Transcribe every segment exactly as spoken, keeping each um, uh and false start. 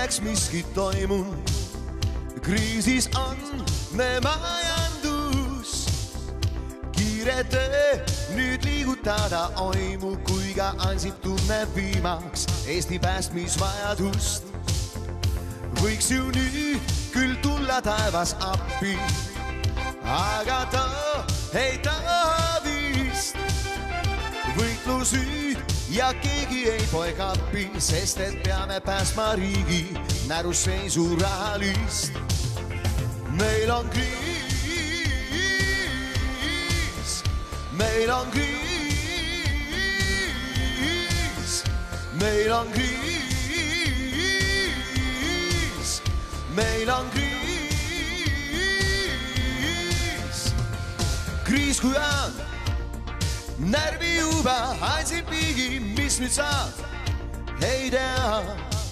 oleks miski toimunud. Kriisis on me majandus, kiire töö nüüd liigutada oimu, kui ka Ansip tunneb viimaks Eesti päästmisvajadust. Võiks ju nüüd küll tulla taevas appi, aga ta ei taha vist. Võitlus nüüd ja keegi ei poe kappi, sest et peame päästma riigi näruseisu rahalist. Meil on kriis, meil on kriis, meil on kriis, meil on kriis. Kriis kui on närvi juba Ansip viigi, mis nüüd saab, ei tea.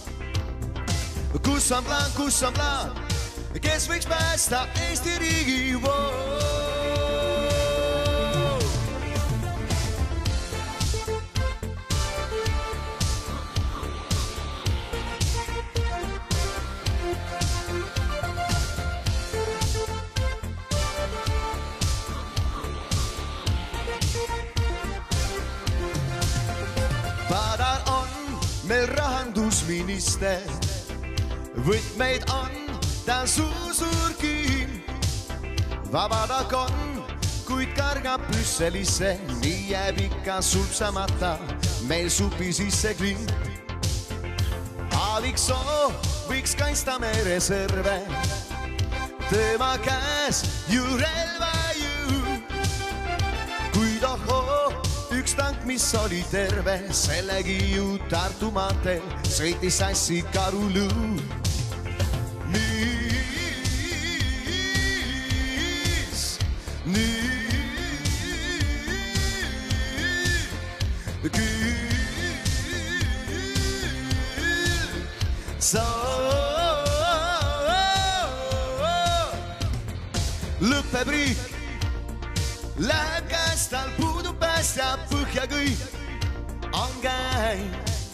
Kus on plaan, kus on plaan, kes võiks päästa Eesti riigi voo? Padar on meil rahandusminister, võtmeid on ta suur kiim. Vabadak on, kuid kargab Brüsselisse, nii jääb ikka sulpsamata meil supi sisse klint. Aaviksoo võiks kaitsta me reserve, tema käes ju relva ju. Kuid ohoo, üks tank, mis oli terve, sellegi ju Tartu maanteel sõitis sassi karuluu. Niis, nüüd küll soo lõpeb riik, läheb käest, tal puudub päästja, põhja kõik on käi.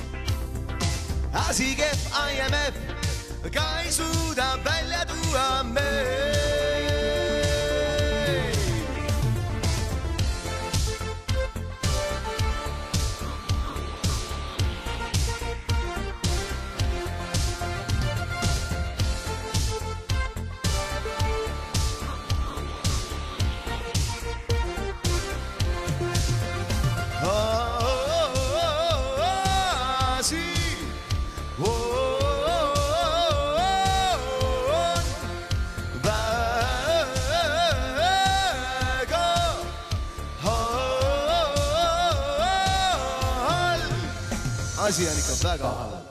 Asi kehv, I M F ka ei suuda välja tuua meil. Asi on ikka väga halb.